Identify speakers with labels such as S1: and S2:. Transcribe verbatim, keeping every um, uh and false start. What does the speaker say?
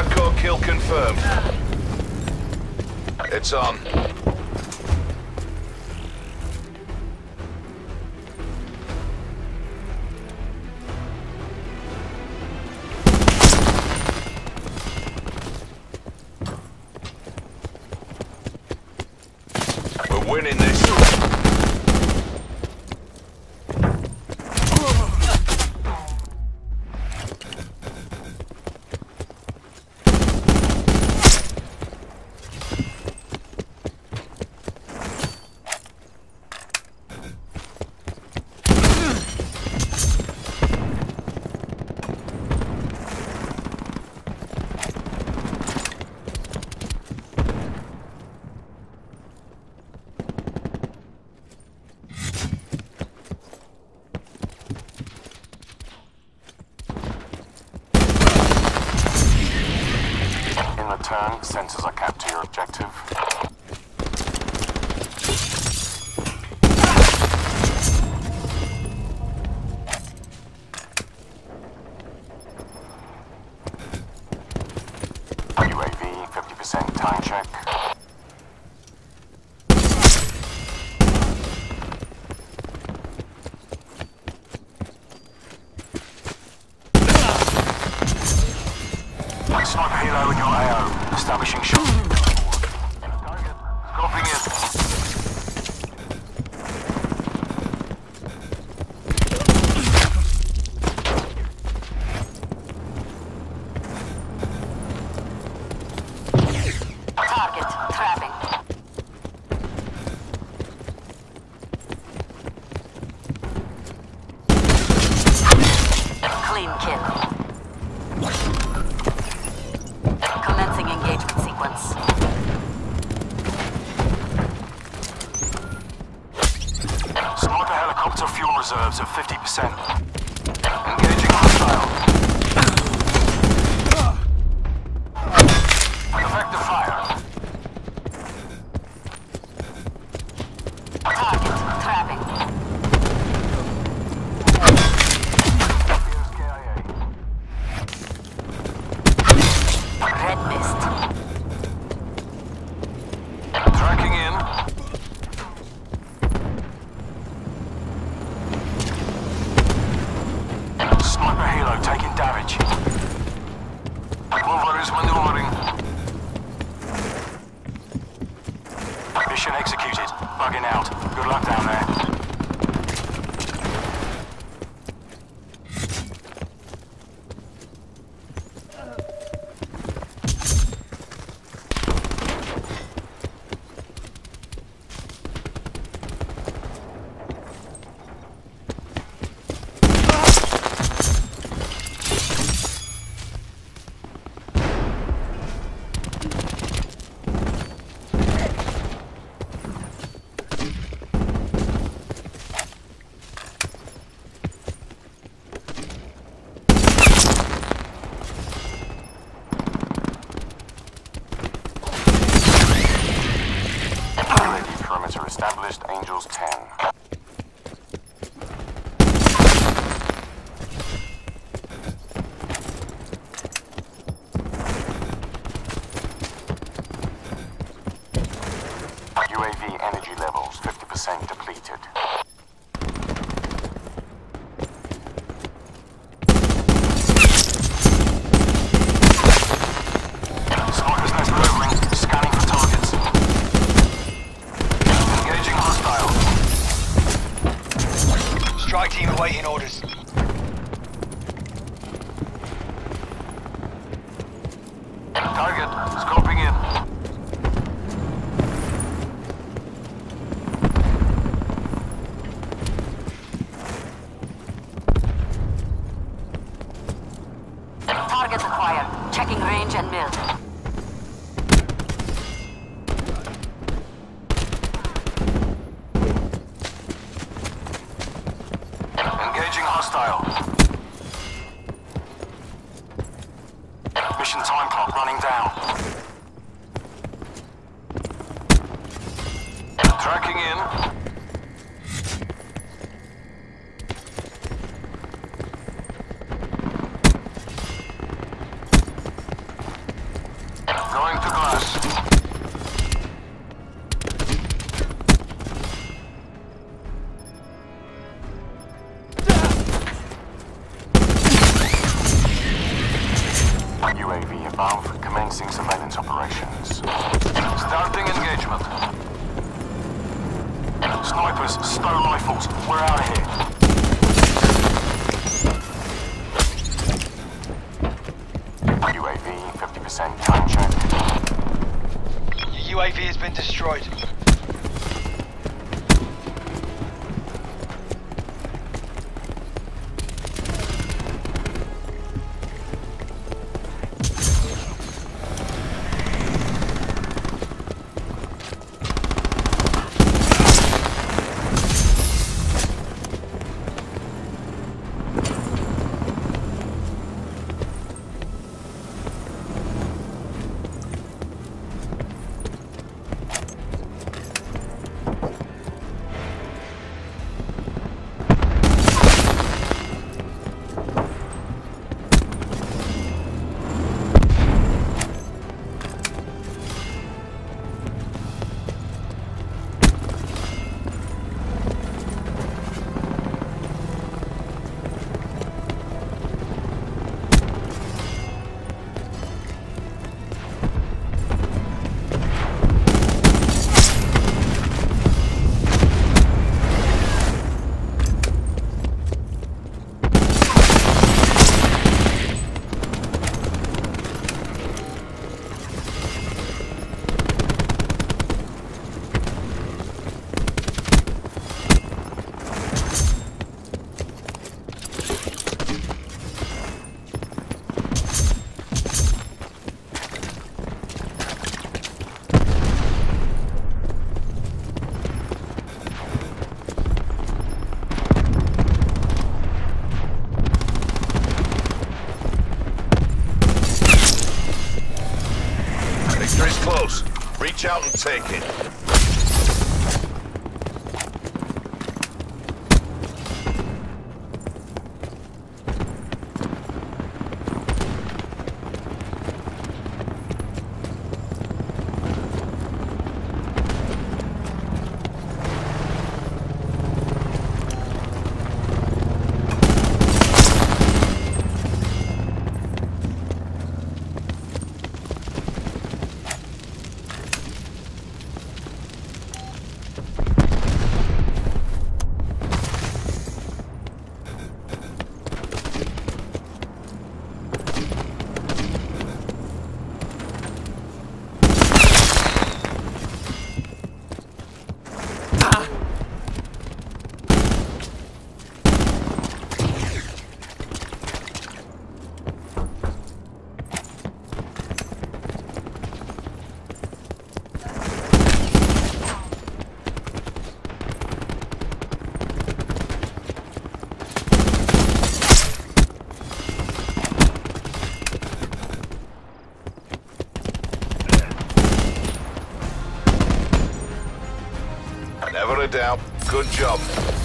S1: Hardcore kill confirmed. It's on. We're winning this.
S2: Turn, sensors are capped to your objective. U A V, fifty percent time check. Sniper helo in your A O. Establishing shot. Target. Scoping in.
S3: Target. Trapping. Clean kill. Commencing engagement sequence.
S2: Sniper helicopter fuel reserves at fifty percent. Engaging hostile. Effective fire.
S3: Target. Trapping. Red mist.
S2: Tracking in. Sniper helo taking damage. Mover is maneuvering. Mission executed. Bugging out. Good luck down there. Perimeter established. Angels ten. U A V energy levels fifty percent depleted. Sniper's nest maneuvering. Scanning for targets. Engaging hostile.
S4: Strike team awaiting orders.
S2: Target. Scoping in.
S3: Target acquired. Checking range and mill.
S2: Engaging hostile. Mission time clock running down. Tracking in. above, commencing surveillance operations. Starting engagement. Snipers, stow rifles, we're out of here. U A V, fifty percent time check.
S4: Your U A V has been destroyed.
S1: Victory's close. Reach out and take it. Never a doubt. Good job.